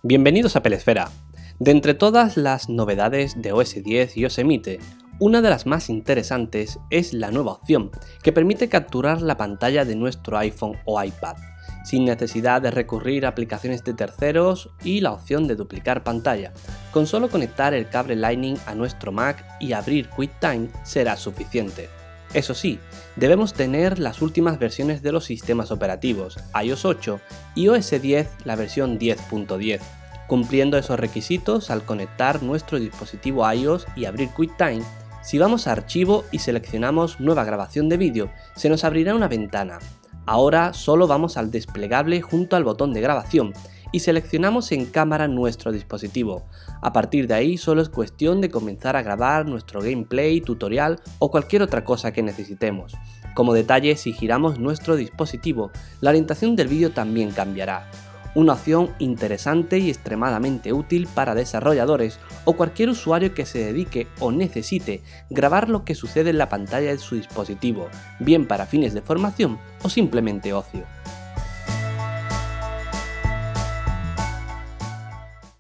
Bienvenidos a Pelesfera. De entre todas las novedades de OS X y Yosemite, una de las más interesantes es la nueva opción que permite capturar la pantalla de nuestro iPhone o iPad, sin necesidad de recurrir a aplicaciones de terceros y la opción de duplicar pantalla. Con solo conectar el cable Lightning a nuestro Mac y abrir QuickTime será suficiente. Eso sí, debemos tener las últimas versiones de los sistemas operativos, iOS 8 y OS X la versión 10.10. Cumpliendo esos requisitos al conectar nuestro dispositivo iOS y abrir QuickTime, si vamos a Archivo y seleccionamos Nueva grabación de vídeo, se nos abrirá una ventana. Ahora solo vamos al desplegable junto al botón de grabación y seleccionamos en cámara nuestro dispositivo. A partir de ahí solo es cuestión de comenzar a grabar nuestro gameplay, tutorial o cualquier otra cosa que necesitemos. Como detalle, si giramos nuestro dispositivo, la orientación del vídeo también cambiará. Una opción interesante y extremadamente útil para desarrolladores o cualquier usuario que se dedique o necesite grabar lo que sucede en la pantalla de su dispositivo, bien para fines de formación o simplemente ocio.